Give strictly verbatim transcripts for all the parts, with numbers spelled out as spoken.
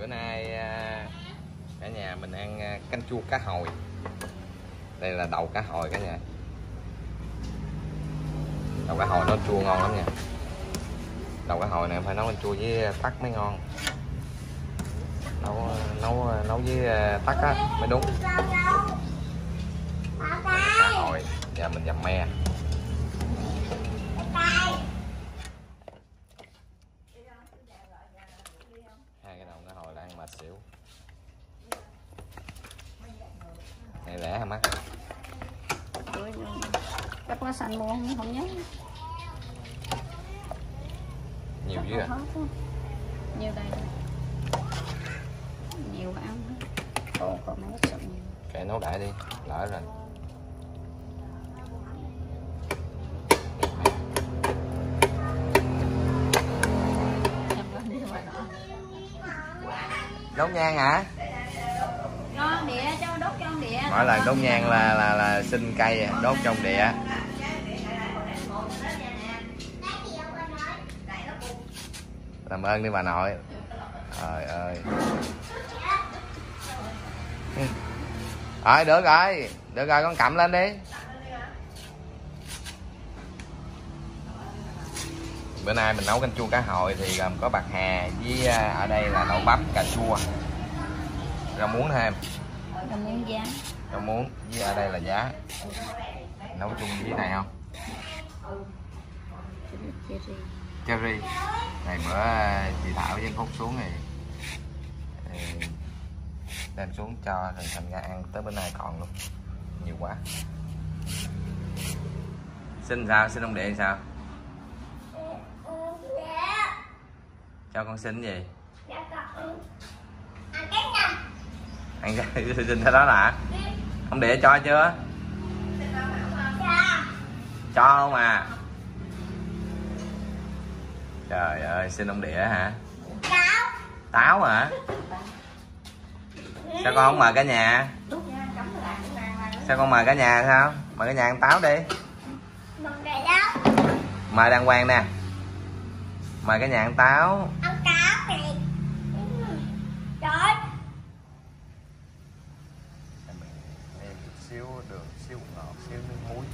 Bữa nay cả nhà mình ăn canh chua cá hồi. Đây là đầu cá hồi cả nhà. Đầu cá hồi nó chua ngon lắm nha. Đầu cá hồi này phải nấu canh chua với tắc mới ngon. Nấu nấu nấu với tắc á mới đúng. Cá hồi giờ mình dầm me. Hai cái đầu cá hồi là ăn mệt xỉu. Này rẻ hả mắt? Các có xanh luôn không nhớ. Nhiều dữ à? Nhiều đây. Nhiều ăn hết. Còn còn mấy sợ nhiều. Kệ nấu đại đi, lỡ rồi. Đốt nhang hả? Cho địa cho đốt trong địa. Mỗi lần đốt nhang là là là xin cây đốt trong địa. Làm ơn đi bà nội. Trời ơi. Rồi được rồi, được rồi con cầm lên đi. Bữa nay mình nấu canh chua cá hồi thì gồm có bạc hà với ở đây là đậu bắp, cà chua, rau muống thêm. Rau muống giá. Rau muống với ở đây là giá. Nấu chung với này không? Cherry. Cherry. Này bữa chị Thảo với Phúc xuống thì, thì đem xuống cho thì thành ra ăn tới bữa nay còn luôn. Nhiều quá. Xin sao? Xin ông địa sao? Cho con xin gì? Ăn cái xin cái đó là ông địa cho chưa? Cho không à? Trời ơi, xin ông địa hả? Táo. Táo hả? Sao con không mời cả nhà? Sao con mời cả nhà sao? Mời cả nhà ăn táo đi. Mời đàng hoàng nè. Mời cả nhà ăn táo. Ăn táo này. Trời. Xíu đường, xíu ngọt, xíu nước muối.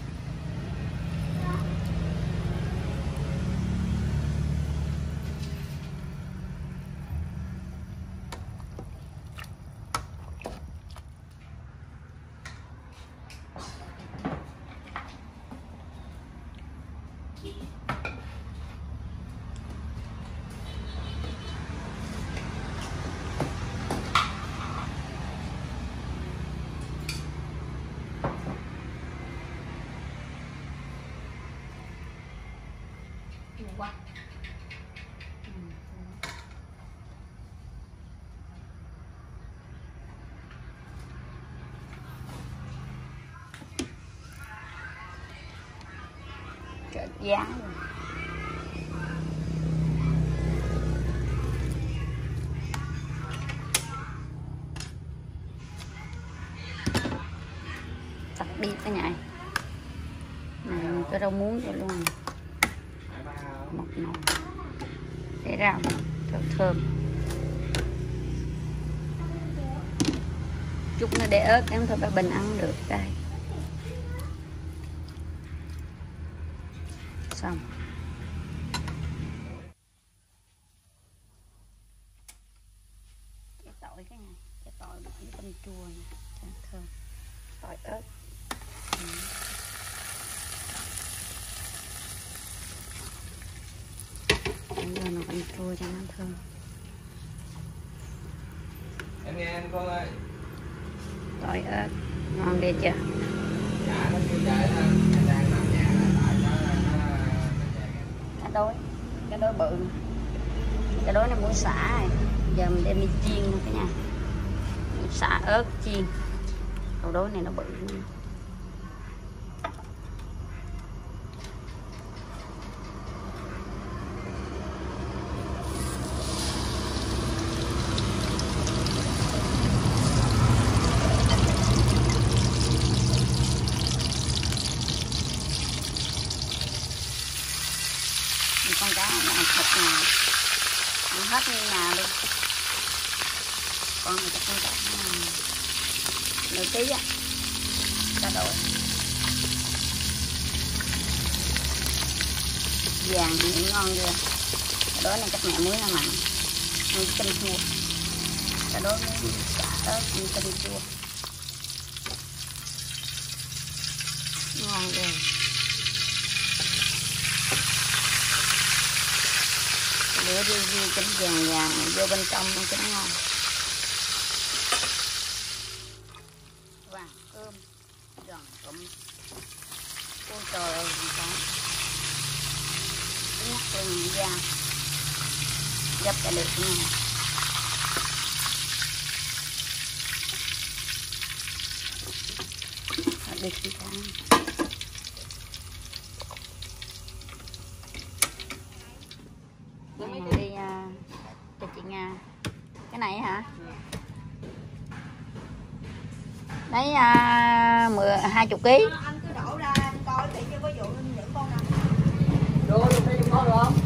Quá. Trời giá rồi. Tắt đi cái nhảy. Này cái rau muống cho luôn. Một nồi để rau cho thơm. Chút nữa để ớt em thôi bà Bình ăn được đây. Xong. Cái tỏi cái này, cái tỏi bỏ với canh chua này, cho thơm. Tỏi ớt. Ừ. Giờ nó canh chua cho nó thơm. Em nghe anh con ơi. Tỏi ớt ngon ghê chưa? Dạ nó kêu chạy thôi. Em đang nằm nhà lại nó Cá đối, cá đối bự. Cá đối này muốn xả này. Giờ mình đem đi chiên luôn cả nhà. Xả ớt chiên. Cá đối này nó bự. Con cá này ăn thịt nào ăn hết như nhà luôn. con này chắc cũng cả nửa ký á, cá đổi vàng thì ngon chưa. Cá đối này chắc mẹ muối nó mặn, muối canh chua. Cá đối với xả ớt canh chua ngon ghê. Lửa riu riu chấm vàng vàng vô bên trong cho nó ngon. Vàng cơm giòn cụm. Ôi trời ơi con nhắc lên da gấp cả được nha. Được chị ta. Cái này đi uh, cho chị Nga. Cái này hả? Đấy uh, mười hai chục ký. Anh cứ đổ ra anh coi thì chưa có vụ những con nào. Đồ được đây dùng con được không?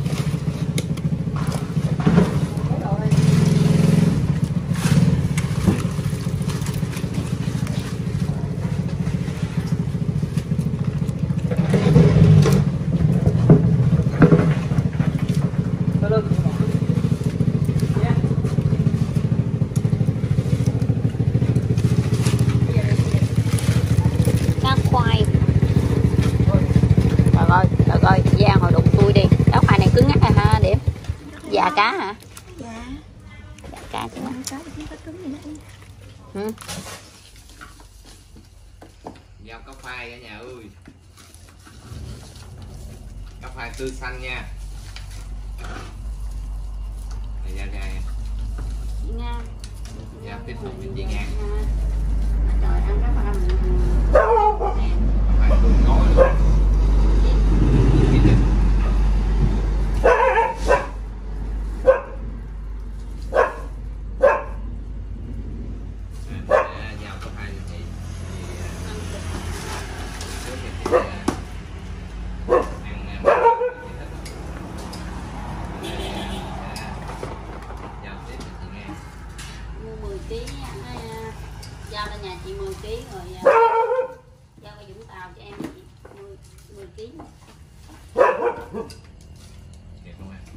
Dạ cá hả? Dạ. Dạ cá chứ. Cá thì có trứng gì nữa. Ừ. Giao cá phai cả nhà ơi. Cá phai tươi xanh nha. Này ra ra. Chị Nga. Dạ tiếp tục với chị Nga. Trời ăn cá phai mình. Cá phai tươi ngon luôn. Giao lên nhà chị mười ký rồi giao qua Vũng Tàu cho em chị mười ký. Đẹp không em?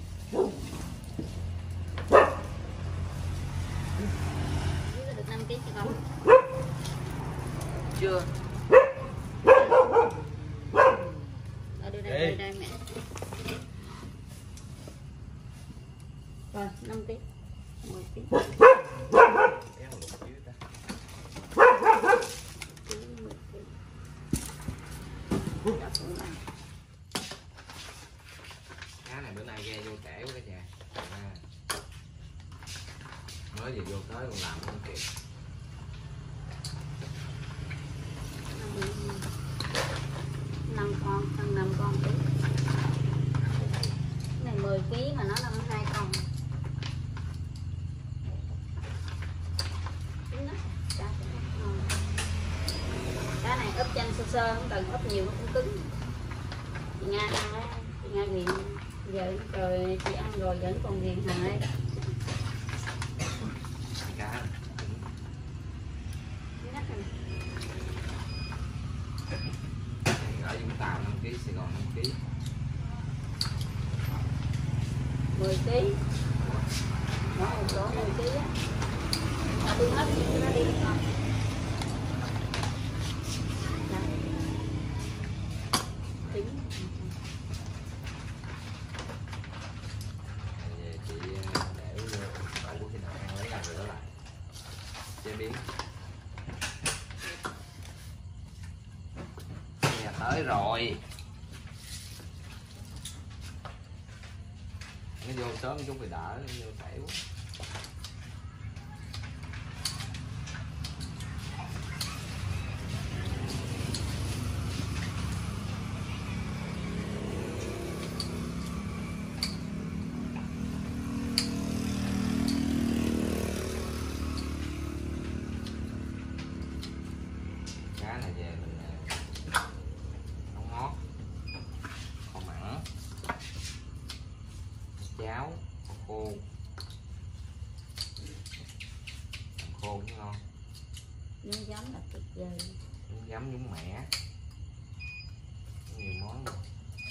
Được năm ký chưa không? Chưa. Ở đưa đây, đây, đây mẹ. Rồi năm ký. mười ký. Cá này bữa nay ghe vô trễ quá cả nhà. Mới vừa vô tới còn làm không kịp. Năm con, phân năm con ký. Cái này mười ký mà nó năm hai con. Cá này ướp chanh sơ sơ, không cần ướp nhiều nó cũng cứng. Chị Nga ăn á, chị Nga ghiền giờ rồi chị ăn rồi vẫn còn ghiền hại. Cá ở Vũng Tàu năm ký, Sài Gòn năm ký. mười ký. Đó một số mười ký á. Tôi hết nó đi con. Chị để đậu khi nào ăn lấy ra rồi đó lại chế biến. Nhà tới rồi. Nó vô sớm chút thì đỡ, nó vô trễ quá. Cá này về mình nấu ngót, kho mặn, cháo, kho khô. khô chứ ngon. Nhúng giấm là tuyệt vời. Nhúng giấm nhúng mẻ. Nhiều món rồi.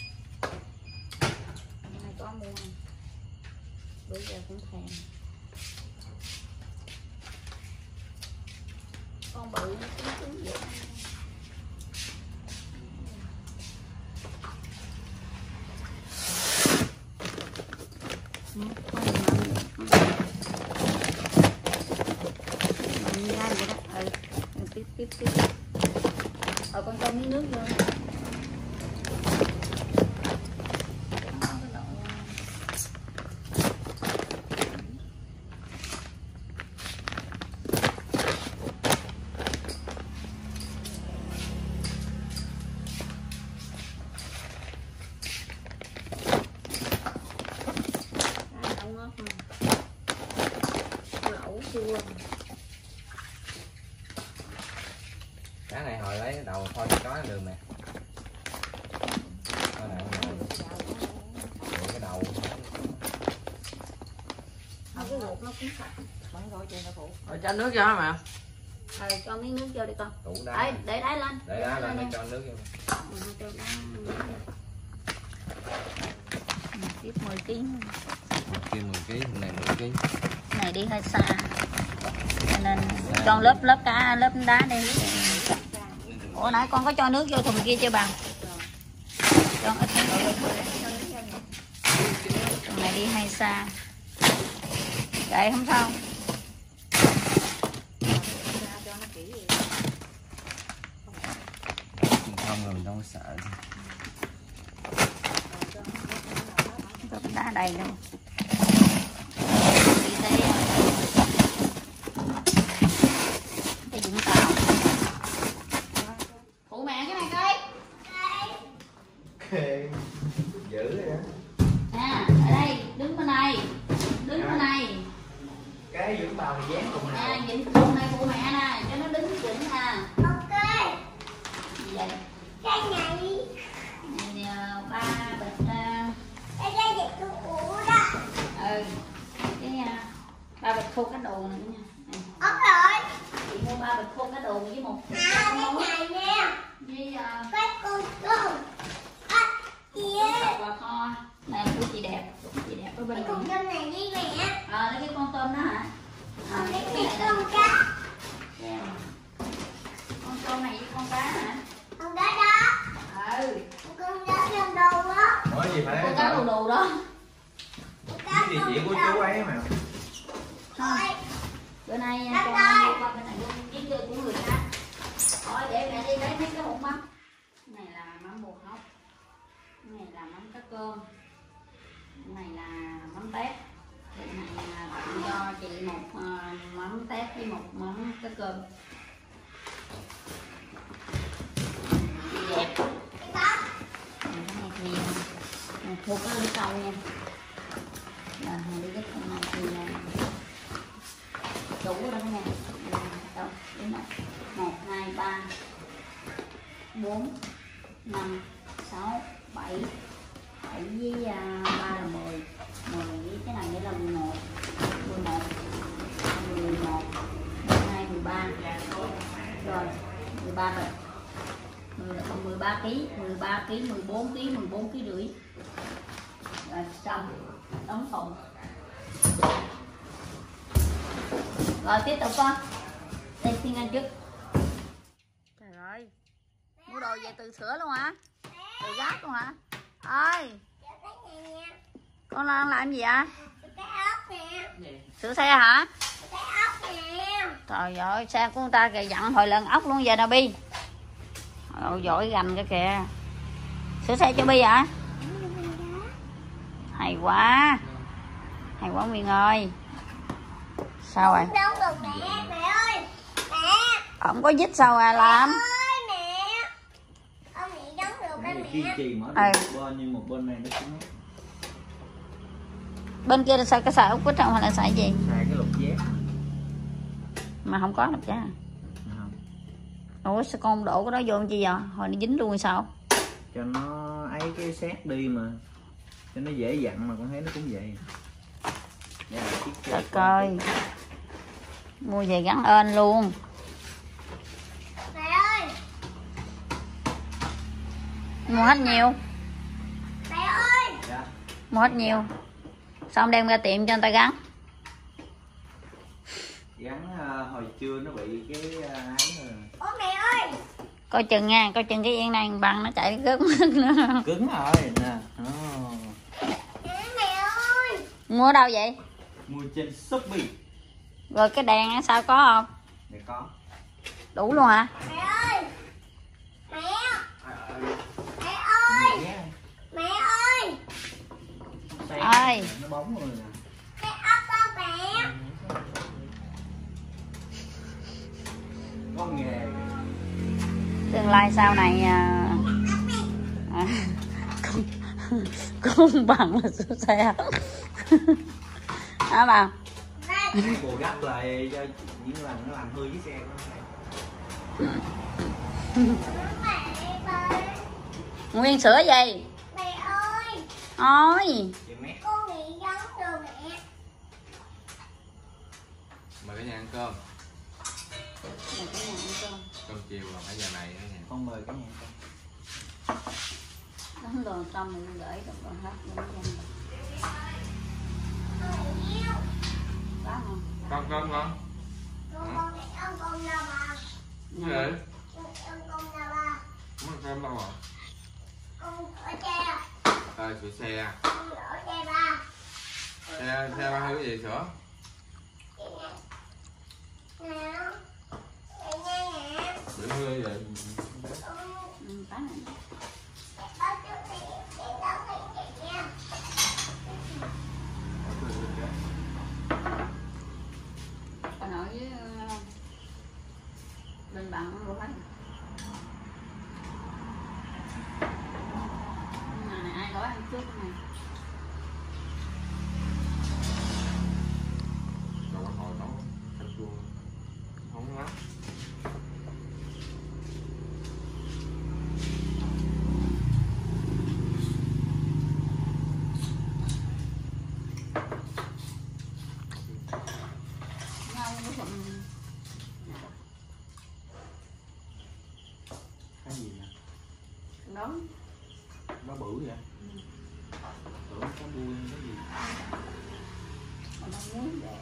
Nay có mua. Bữa giờ cũng thèm. Con bự nó cứng cứng vậy. Tiếp tiếp tiếp. Rồi con cho miếng nước vô. Lẩu chua. Cá này hồi lấy đầu thôi có được nè. Thôi nè, cái đầu. Không, cái ruột nó cũng sạch. Vẫn gọi chuyện là phụ. Rồi cho nước vô mà. Rồi cho miếng nước vô đi con. Tủ đá. Đấy, để đáy lên. Để đá lên để cho nước vô. Ừ, tiếp mười ký. Một kia mười ký, hôm nay mười ký. Này đi hơi xa. Cho nên con lớp lớp cá lớp đá đi. Ủa nãy con có cho nước vô thùng kia chưa bà? Cho ít nước. Thùng này đi hay xa. Vậy không sao. Không rồi mình đâu có sợ. Lớp đá đầy luôn. Cái Vũng Tàu. Phụ mẹ cái này coi. Okay. Dữ vậy. À, ở đây, đứng bên này. Đứng bên này. Cái Vũng Tàu thì dán cùng À, này. nhìn cùng này phụ mẹ nè, cho nó đứng chỉnh à. Ok. Gì vậy? Cái này. Này ba bịch uh, Cái đây để tôi uống đó. ừ. Cái uh, ba bịch khô cá đồ này nha. Này. Ốc rồi. Chị mua ba bịch khô cá đồ với một À, cái này nè. với uh, Cái con tôm. À, yeah. và kho. Này của chị đẹp, của chị đẹp ở bên Cái này. con tôm này đi mẹ. À, lấy cái con tôm đó hả? À, Con cái này này con cá. yeah. Con tôm này với con cá hả? Con cá đó. Ừ. Con cá trong đầu đó. Ủa gì phải Con cá đồ đồ đó. Cá cái địa chỉ của chú ấy mà. Không. Bữa nay Đất cho ơi. qua bên này luôn chiến chơi của người khác. Thôi để mẹ đi lấy mấy cái hộp mắm. Cái này là mắm bột hóc. Cái này là mắm cá cơm. Cái này là mắm tép. Cái này là tặng cho chị một uh, mắm tép với một mắm cá cơm. Đẹp. Cái này thì uh, thuộc ở bên sau nha. Là hàng đi cái con này thì uh, đủ rồi đó nha. Đâu, đến đây. một, hai, ba, bốn, năm, sáu, bảy. bảy với ba là mười. mười với cái này nữa là mười một. mười một. mười một, mười hai, mười ba. Rồi, mười ba rồi. mười ba ký, mười ba ký, mười bốn ký, mười bốn ký rưỡi. Rồi xong, đóng thùng. Rồi tiếp tục con. Đây xin ăn trước. Trời ơi. Mua đồ về từ sữa luôn hả? Từ gác luôn hả? Ơi. Con đang làm gì vậy? Cái ốc nè. Sửa xe hả? Cái ốc nè. Trời ơi, xe của người ta kìa dặn hồi lần ốc luôn vậy nè Bi. Ôi giỏi gành cái kìa. Sửa xe cho Bi hả? Hay quá. Hay quá Nguyên ơi. Sao rồi? Đâu được mẹ, mẹ ơi. Mẹ. Không có dít sao à làm? Mẹ ơi, mẹ. Ông mẹ đóng được cái mẹ. Kiên trì mở Ừ. được một bên nhưng một bên này nó cũng Bên kia là xài cái xài ốc quýt không hay là xài gì? xài cái lục dép Mà không có lục giá. không? Ủa sao con đổ cái đó vô làm chi vậy? Hồi nó dính luôn hay sao? Cho nó ấy cái xét đi mà cho nó dễ dặn, mà con thấy nó cũng vậy. Đây là chiếc Trời ơi. Mua về gắn ên luôn. Mẹ ơi. Mua hết nhiêu? Mẹ ơi. Dạ. Mua hết nhiêu? Xong đem ra tiệm cho người ta gắn. Gắn uh, hồi trưa nó bị cái uh, ấy rồi. Ủa mẹ ơi. Coi chừng nha, coi chừng cái yên này bằng nó chạy rớt mất nữa. Cứng rồi nè. Oh. Mẹ ơi. Mua ở đâu vậy? Mua trên Shopee. Rồi cái đèn á sao có không? Để có. Đủ luôn hả? Mẹ ơi. Mẹ. À, Mẹ ơi. mẹ. Mẹ ơi. Ơi. Nó bóng rồi nè. Mẹ ấp con mẹ. Có nghề. Tương lai sau này à, à, con, con bằng là số xe hả bà? Bù đắp lại cho những lần nó làm hư chiếc xe của nó. Nguyên sữa gì? Mẹ ơi. Ôi. Chị mẹ. Con bị giống rồi mẹ. Mời cả nhà ăn cơm. Cơm chiều là phải giờ này đó nha. Con mời cái nhà con. Đóng đồ xong mình gửi đồ hết lên dân. Có không? Con con con. Con con biết ơn con đâu bà. Cái gì? Con biết ơn con đâu bà. Không ăn cơm đâu à? Con ở xe. Ờ sửa xe. Con ở xe ba. Xe xe ba hay cái gì sửa? Nè. Nè nha nè. Để hơi vậy. Ừ, có này. Bắt trước đi. Để đâu phải chị nha. Bà nội với bên bạn luôn hết. Này ai gói ăn trước này. Rồi hồi nấu canh chua không lắm. Cái gì nè? Đó. Nó bự vậy? Ừ. Tưởng có đuôi cái gì? Còn nó muốn để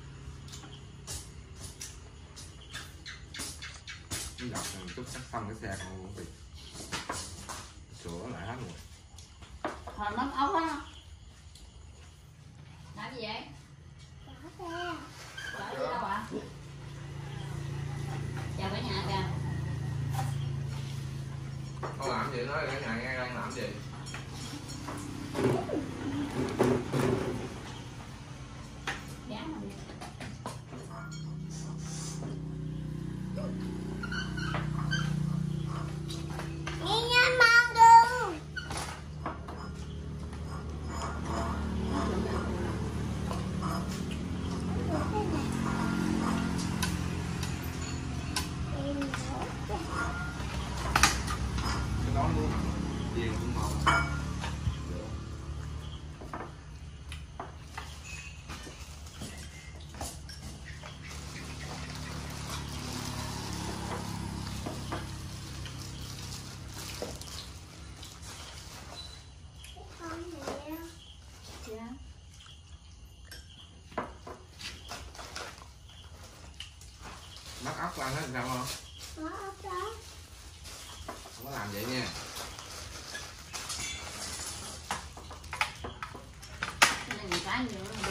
Cái dọc này chút sắc xong cái xe con cũng bị sửa lại hết rồi. hồi mất ốc á. Làm gì vậy? Chở đi đâu ạ? Chào cả nhà kìa. Con làm gì nói cả nhà nghe đang làm gì? Dán mà đi. Đi nha mang đường. Cái đó luôn. Chiên cũng ngon. Bắt ốc ăn hết sao không? Có ốc đó. Không có làm vậy nha. Cái này cái nữa đi.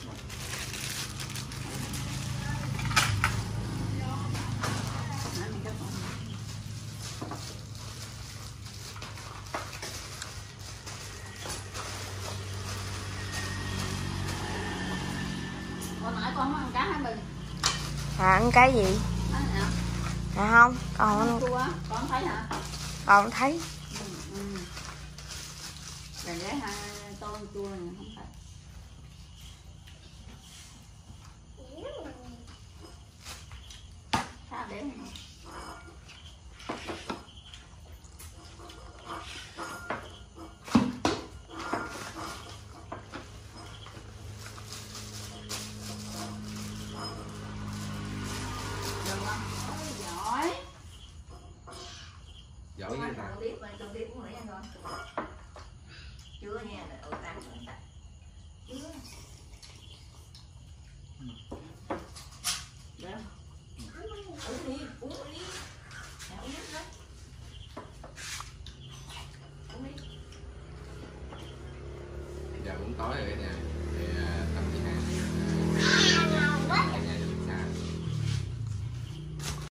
Hồi nãy con ăn cá hả Bình? À, ăn cái gì? Nói nè. À không, còn Ăn chua á, con thấy hả? còn thấy. Ừ, ừ. Để lấy hai tô chua này không phải. Sao để này? giỏi như ta. Tiếp mà tôi tiếp cũng nữa nha con. Chưa nha, ừ ăn rồi ta. Chưa. Được. Uống đi, uống đi. Nè, uống nước đó. Uống đi. Giờ cũng tối rồi cả nhà.